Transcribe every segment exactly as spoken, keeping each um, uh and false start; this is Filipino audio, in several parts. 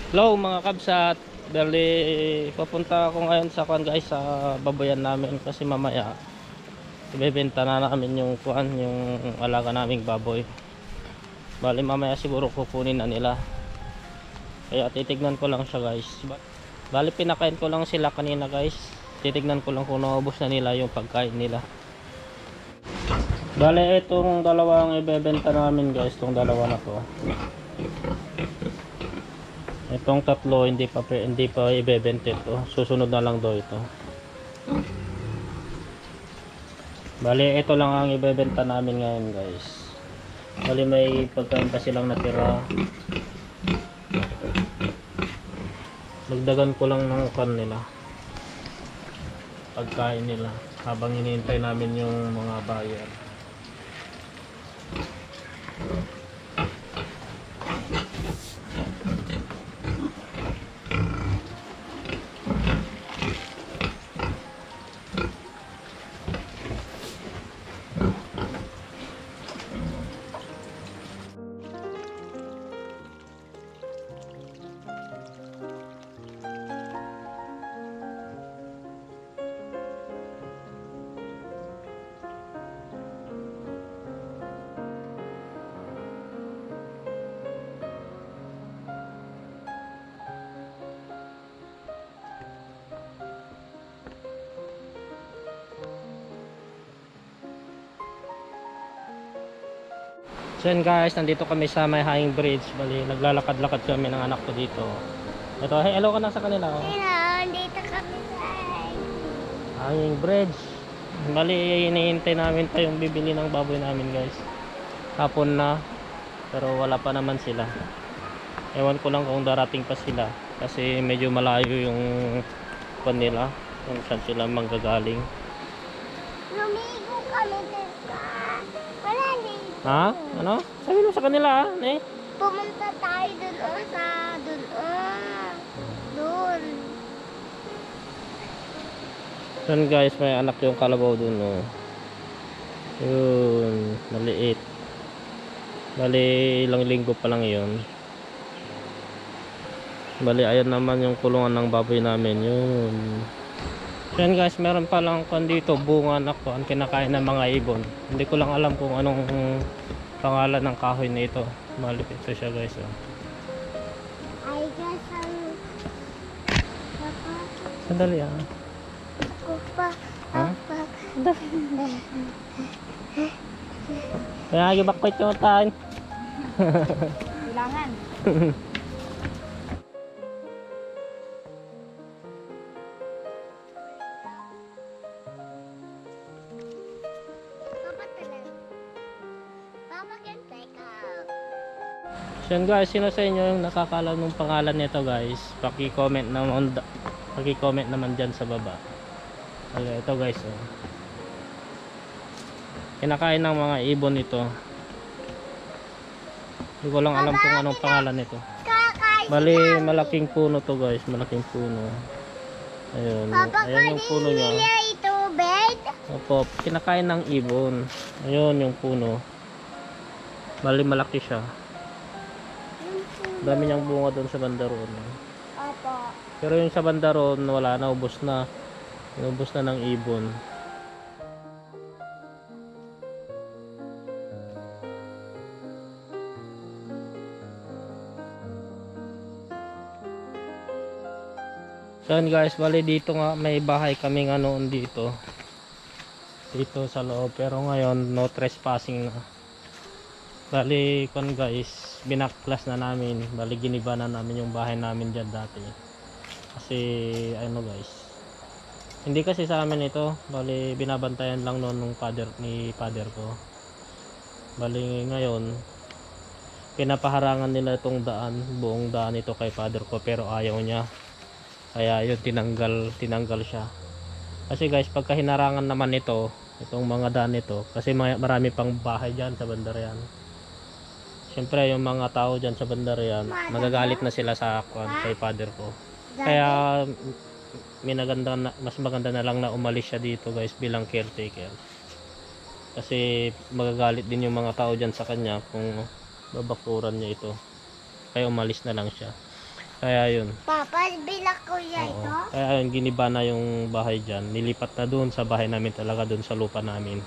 Hello mga kabsat. Dali papunta ako ngayon sa kuan guys sa baboyan namin kasi mamaya ibebenta na namin yung kuan yung alaga naming baboy. Bali mamaya siguro kukunin na nila. Kaya titignan ko lang siya guys. Bali pinakain ko lang sila kanina guys. Titignan ko lang kung naubos na nila yung pagkain nila. Bali itong dalawang ibebenta namin guys, itong dalawa na to. Itong tatlo hindi pa hindi pa ibebenta ito. Susunod na lang daw ito. Bali ito lang ang ibebenta namin ngayon guys. Bali may pagkain pa silang natira. Magdagan ko lang ng kan nila. Pagkain nila habang hinihintay namin yung mga buyer. So yun guys, nandito kami sa may hanging bridge. Bali, naglalakad-lakad kami ng anak ko dito. Ito, hey, hello ka na sa kanila. Oh. Hello, dito kami sa Hanging bridge. Bali, hinihintay namin pa yung bibili ng baboy namin guys. Hapon na, pero wala pa naman sila. Ewan ko lang kung darating pa sila. Kasi medyo malayo yung pan nila, kung saan sila manggagaling. Lumigo kami dito. Wala dito. Ha? Ano? Sabi mo sa kanila, ah, eh? Pumunta tayo dun o sa dun o. Dun. Yun guys, may anak yung kalabaw dun, oh. Yun, maliit. Bali, ilang linggo pa lang yun. Bali, ayan naman yung kulungan ng baboy namin, yun. Yan guys, meron pa lang kung dito, bunga na ko, ang kinakain ng mga ibon. Hindi ko lang alam kung anong pangalan ng kahoy na ito. Malipit ito siya guys, oh. I guess ang papa Sandali ah. ko pa. Ha? Papa. Kaya gibakwit yung tayo. Kailangan. Papa talaga. Papa can take out. So yun guys, sino sa inyo yung nakakaalam ng pangalan nito guys? Paki-comment naman, paki-comment naman dyan sa baba. Okay, ito guys, oh. Kinakain ng mga ibon ito. Hindi ko lang alam kung anong pangalan nito. Kakain Bali, malaking puno to guys, malaking puno. Ayun, Papa, ayan yung puno niya. kanina ito, bed. Opo, kinakain ng ibon. Ayun yung puno. Bali, malaki siya. Dami niyang bunga doon sa bandaron. Opo. Pero yung sa bandaron, wala na, ubos na. Ubos na ng ibon. So yun guys, bali dito nga may bahay kaming ano dito. Dito sa loob, pero ngayon no trespassing na. Bali kon guys, binaklas na namin. Bali giniba na namin yung bahay namin diyan dati. Kasi ano guys, hindi kasi sa amin ito. Bali binabantayan lang noon nung father ni father ko. Bali ngayon pinapaharangan nila itong daan, buong daan ito kay father ko, pero ayaw niya. Kaya yun, tinanggal tinanggal siya. Kasi guys, pagka hinarangan naman ito, itong mga daan ito, kasi marami pang bahay dyan sa bandara yan. Siyempre yung mga tao dyan sa bandara yan, magagalit na sila sa kwan, kay father ko. Kaya minaganda na, mas maganda na lang na umalis siya dito guys bilang caretaker. Kasi magagalit din yung mga tao dyan sa kanya kung babakuran niya ito. Kaya umalis na lang siya. Kaya yun. Papa, bilak ko yan Oo. ito. Kaya yun, giniba na yung bahay dyan. Nilipat na doon sa bahay namin talaga, doon sa lupa namin.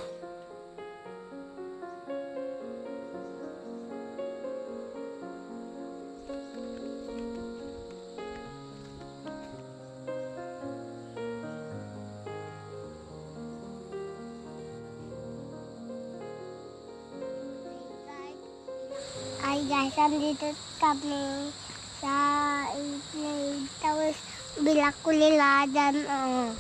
Ay guys, andito kami sa airplane. Tapos bilak ko nila dyan. Oh.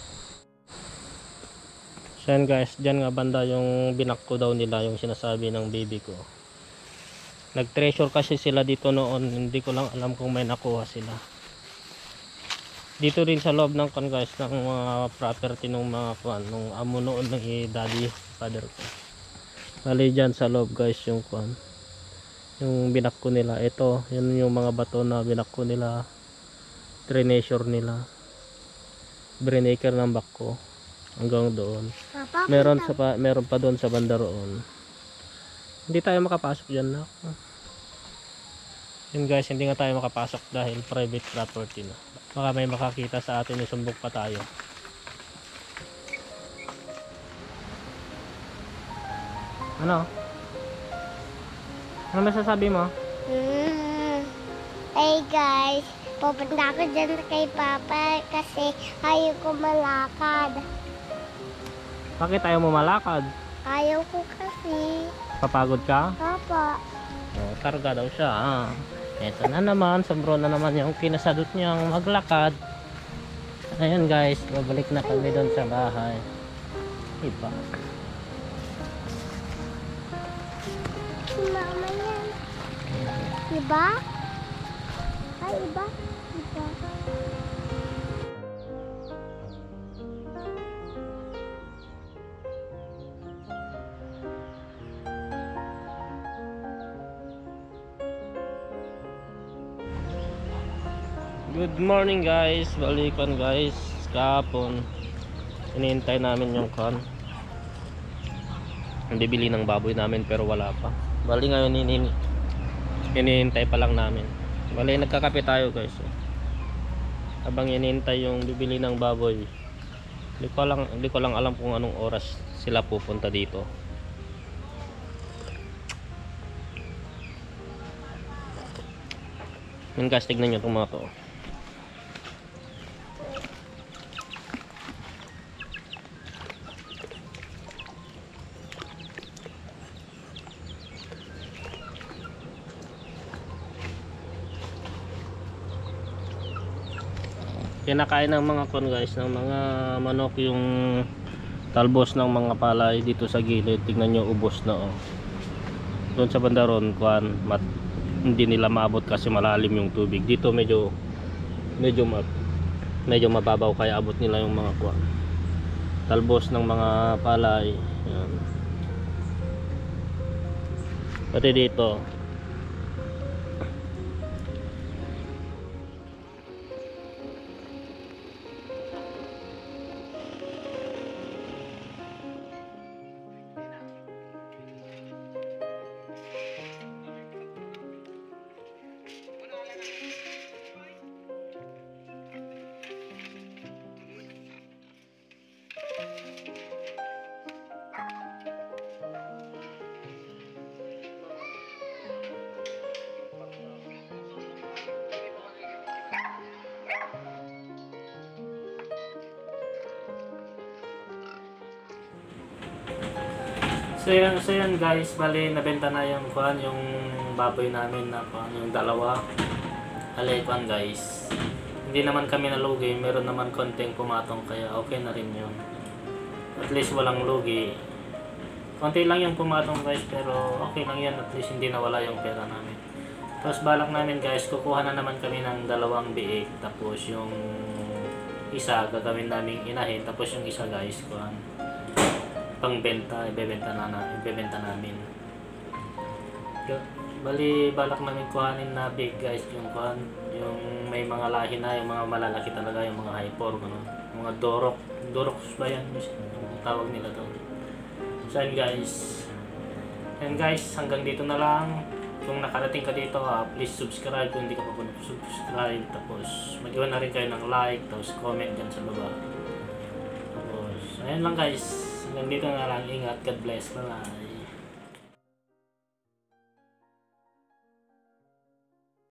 So yan guys, dyan nga banda yung binakko daw nila, yung sinasabi ng baby ko. Nag-treasure kasi sila dito noon, hindi ko lang alam kung may nakuha sila. Dito rin sa loob ng kan guys, ng mga property ng mga kuan, nung amo noon ng i- daddy, father ko. Bali dyan sa loob guys yung kuan, yung binakko nila. Ito, yun yung mga bato na binakko nila, treasure nila. Brinaker ng bakko hanggang doon. Papa, Meron sa pa, meron pa doon sa banda roon. Hindi tayo makapasok diyan na. Yun guys, hindi nga tayo makapasok dahil private property na. Baka may makakita sa atin, isumbok pa tayo. Ano? Ano masasabi mo? Mm. Hey guys, pupunta ako dyan kay Papa kasi ayaw ko malakad. Bakit tayo mo malakad? Ayaw ko kasi. Papagod ka? Papa. Oh, karga daw siya. Ah. Ito na naman, sombro na naman yung pinasadot niyang maglakad. Ayun guys, babalik na kami doon sa bahay. Iba. Si mama yan. Diba? Ay, iba? Diba? Good morning guys, balikan guys. Kahapon hinihintay namin yung kan, ang bibili ng baboy namin pero wala pa. Bali ngayon hinihintay hinihintay pa lang namin. Bali nagkakape tayo guys. Habang hinihintay yung bibili ng baboy, hindi ko lang, hindi ko lang alam kung anong oras sila pupunta dito. Yung guys, tignan nyo itong mga to. Kinakain ng mga kon guys, ng mga manok yung talbos ng mga palay dito sa gilid. Tignan nyo, ubos na oh. Doon sa banda ron, kuan, mat, hindi nila maabot kasi malalim yung tubig. Dito medyo medyo ma, medyo mababaw kaya abot nila yung mga kuan, talbos ng mga palay. Yan. Pati dito. So yan, so yan guys, bali nabenta na yung kuan, yung baboy namin na kuan, yung dalawa. Alay kuan guys. Hindi naman kami nalugi, meron naman konting pumatong kaya okay na rin yun. At least walang lugi. Konti lang yung pumatong guys pero okay lang yan, at least hindi nawala yung pera namin. Tapos balak namin guys, kukuha na naman kami ng dalawang biik, tapos yung isa gagawin naming inahin, tapos yung isa guys kuan, pangbenta, ibebenta na, na ibebenta namin. Bali balak namin kuhanin na big guys, yung kuhan, yung may mga lahi na, yung mga malalaki talaga, yung mga hyper, ano, mga dorok, doroks ba yan? Yung tawag nila doon. So yan guys. Yan guys, hanggang dito na lang. kung nakarating ka dito ha, please subscribe kung hindi ka pa po subscribe. Tapos mag-iwan na rin kayo ng like, tapos comment dyan sa baba. Tapos, ayun lang guys. Hanggang dito na lang. Ingat. God bless. Bye-bye.